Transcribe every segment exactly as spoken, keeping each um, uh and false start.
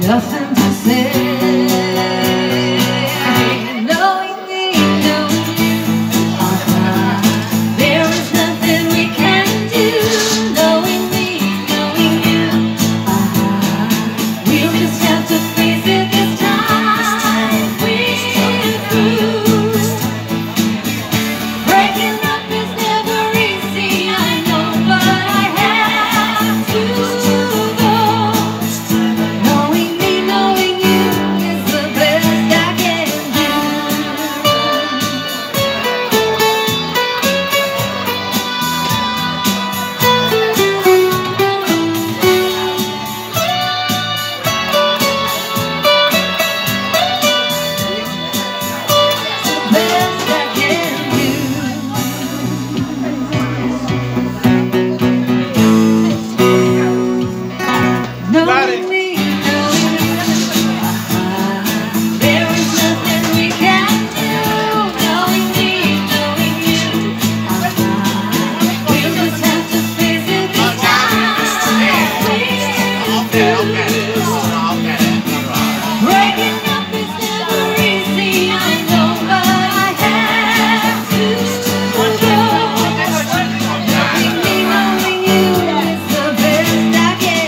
nothing to say. Knowing me, knowing you, uh-huh. There is nothing we can do. Knowing me, knowing you, uh-huh. We'll just have to face it this time. We're through. Breaking up is never easy, I know, but I have to go. Knowing me, knowing you is the best I can do. Best I can do. Knowing me, knowing you, uh-huh. There is nothing we can do. Knowing me, knowing you, uh-huh. We'll just have to face it this time. Breaking up is never easy, I know, but I have to go. Knowing me, knowing you is the best I can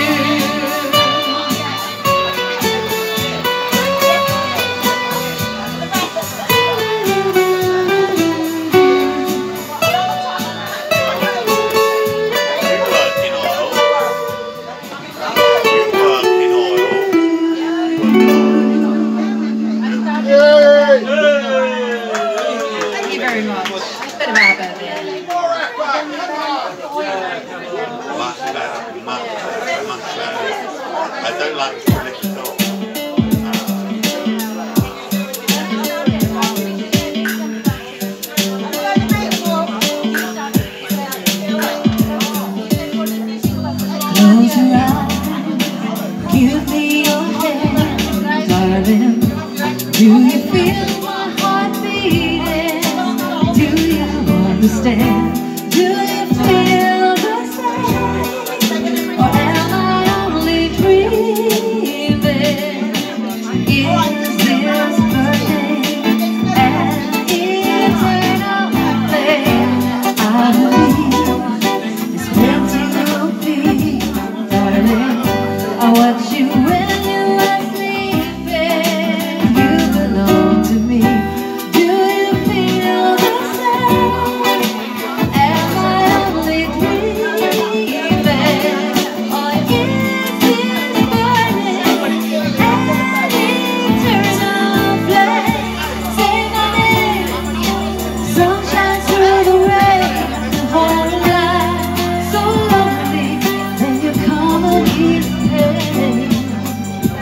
Thank you very much. It's been about that. Much better, much better, much better. I don't like the British at all. Close your eyes, give me your hand, darling. Do you feel my heart beating? Do you understand? Do you feel the same? Or am I only dreaming? Is this burning an eternal flame? I believe it's meant to be, darling. I watch you when you are sleeping. You belong to me. Do you feel the same? Am I only dreaming? Or is this burning an eternal flame? Say my name. Sunshine through the rain. Hold a light so lonely. Then you come and ease pain.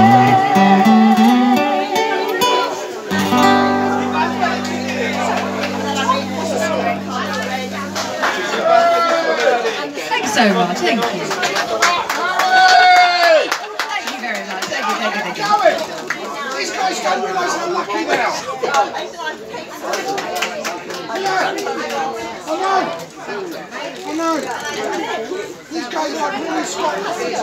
Thanks so much, thank you. Thank you very much, thank you, thank you, thank you. These guys don't realise how lucky they are. I know. I know. I know. These guys are really strong.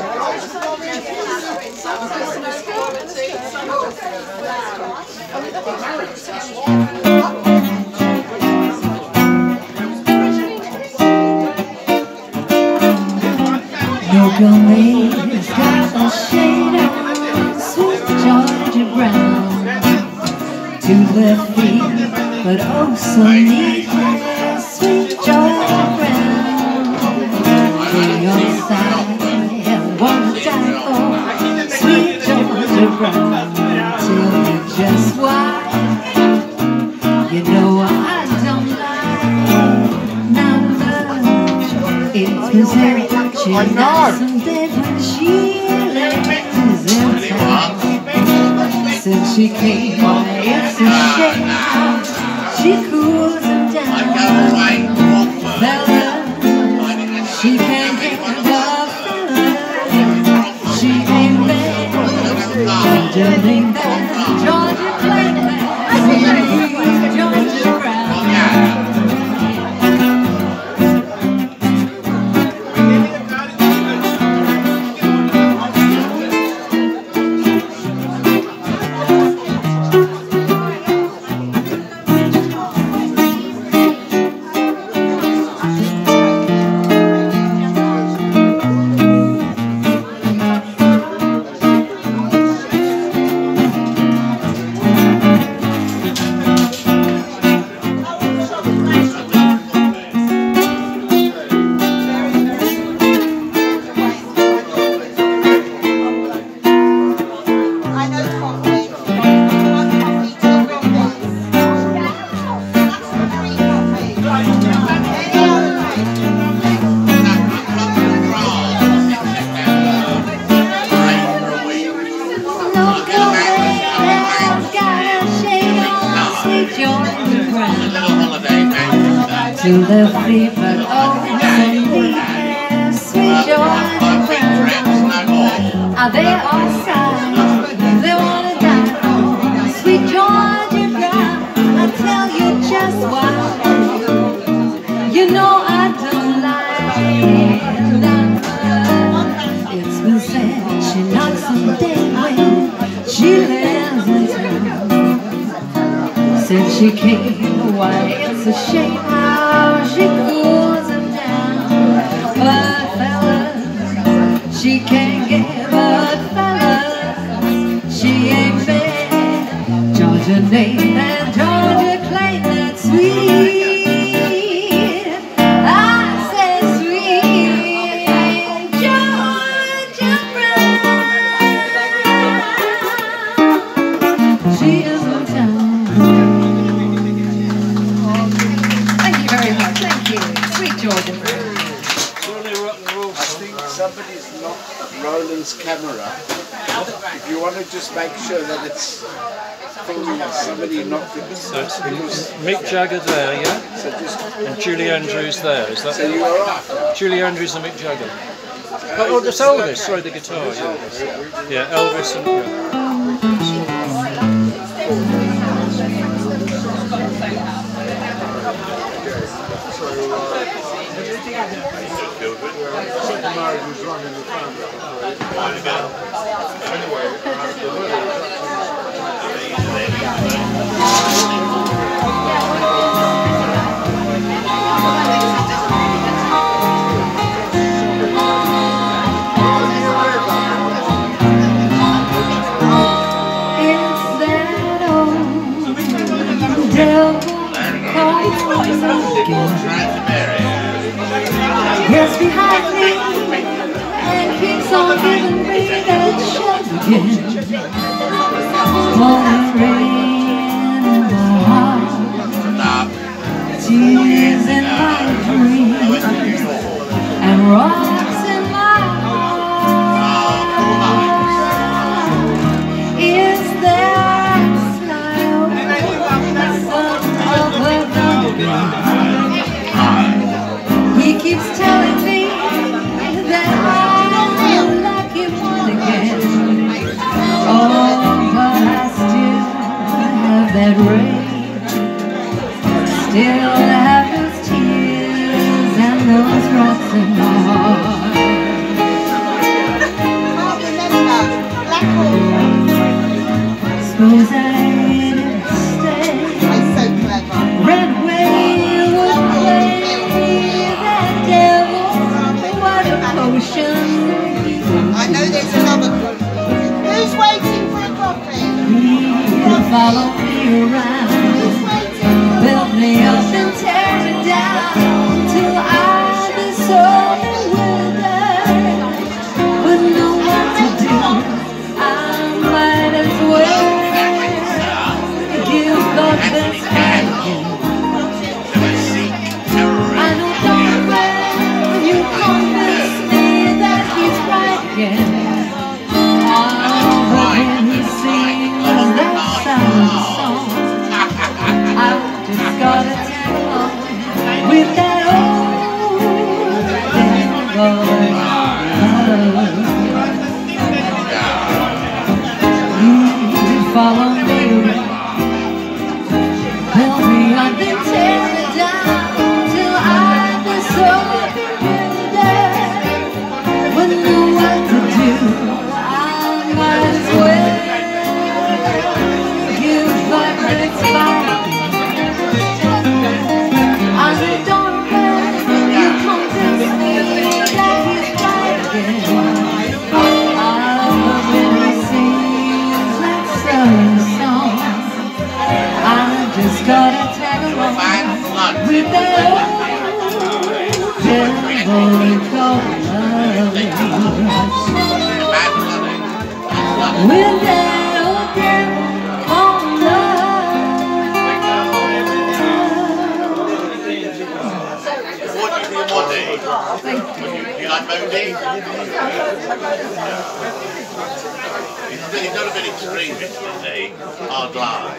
No girl lady's got a shade of sweet Georgia brown. Two left feet, but oh so neat, sweet Georgia brown. On your side, and one die for sweet Georgia brown. Tell me just why, you know I don't like not much. It's preserved. She got some dead when she left his town. Since she came, why it's a shame how she cools him down. Fella, she can't get the fella. She ain't bad. Georgia ain't bad. Georgia played that. Georgia Brown. To the feet, but oh, sweet Georgia Brown. Are they all sad? They wanna die. Sweet Georgia Brown, I'll tell you just why. You know I don't like it. It's been said she knocks them dead when she lives in town. Since she came, why it's a shame how she cools him down. But fellas, she can't get but fellas. She ain't bad. Georgia name and Georgia claim that sweet. I said sweet Georgia Brown. She is in town. Georgia Brown. Surely rock and roll. I think somebody's knocked Roland's camera. If you want to just make sure that it's filming us, somebody knocked it. So it's Mick Jagger there, yeah? So just, and Julie Andrews there, is that? So you are right. Julie Andrews and Mick Jagger. Oh, oh that's Elvis, sorry, the guitar, yeah. Yeah, Elvis and... Yeah. Yes, behind me, and keeps on giving me that shot again. Pouring rain in my heart, tears in my dreams, and rocks in my heart. Suppose I'd stay. Red whale would play that devil. What a potion. I know there's another group. Who's waiting for a coffee? He'll follow me around, Who's waiting for a build me up and tear me down till I be so withered. Wouldn't know what to do. I might as well give God this hand. I know darn well you convince me that he's right again. Gotta tag along with that old devil. You follow me around, build me up and tear me down till I was so dead. Wouldn't know what to do. I might as well give up this fight. Just gotta tag along with that old devil called love. With that old devil called What do you do more day? Do you like Monday? He's not a bit extreme today. Hard live.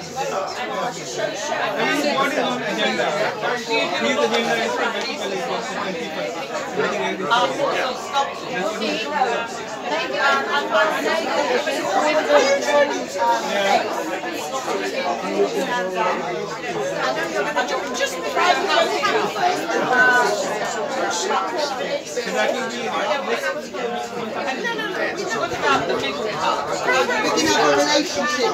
We can have a relationship.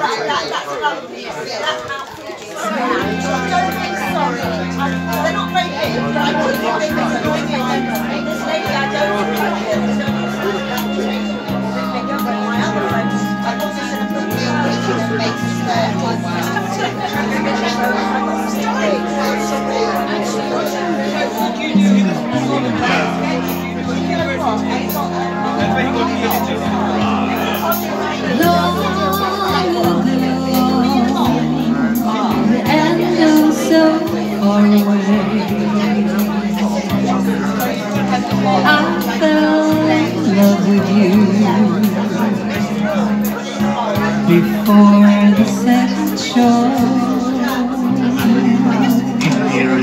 Sorry, they're not very big, but I think this lady I don't my other friends, I also said a book deal which makes us there. I fell in love with you before the second show. Your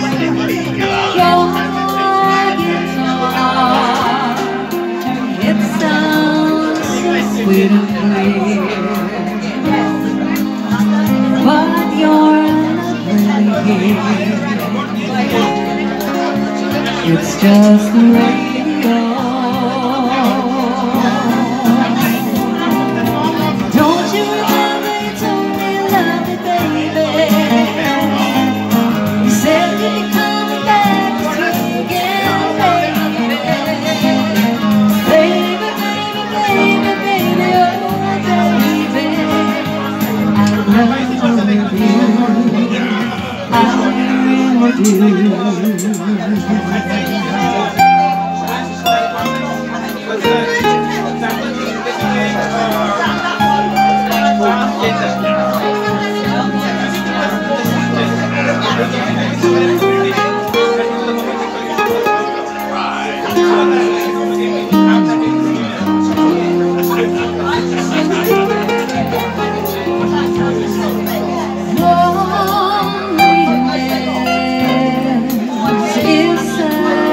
guitar, it sounds so sweet and clear, but you're not really here. It's just the radio. Don't you remember you told me you loved me, baby? You said you'd be coming back to me again, baby. Baby, baby, baby, baby, oh baby, I love you, I really do. Loneliness is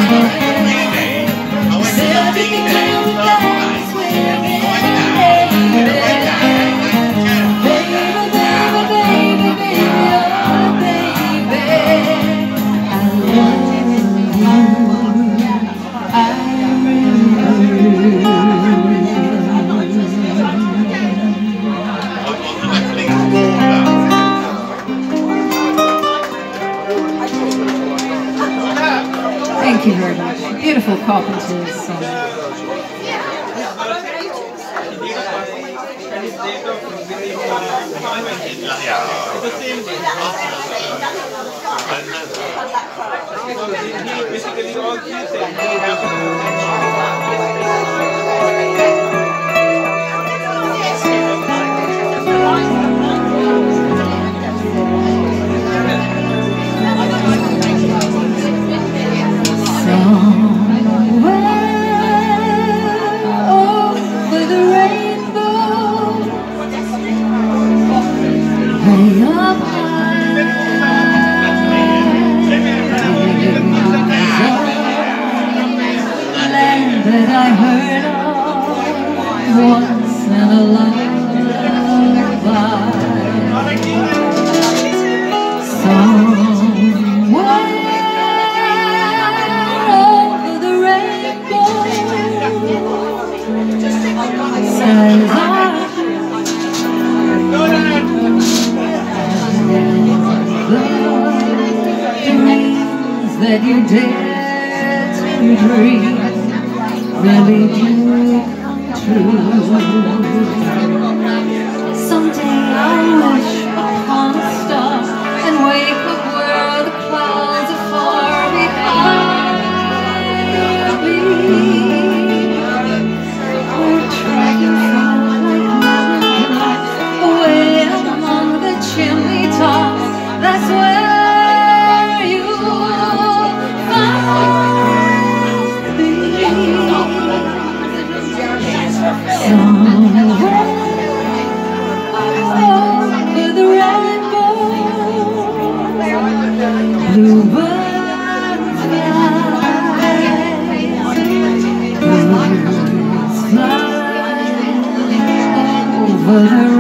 Thank you very much. Beautiful Carpenters song. That I heard of once in a lullaby. Somewhere over the rainbow, says our dreams that you dare to dream really do true. Someday I'll wish upon a star and wake up where the clouds are far behind me. We're dragging far like mountain lights away among the chimney tops. That's where you'll find me. Somewhere over the rainbow, bluebirds fly, bluebirds fly over the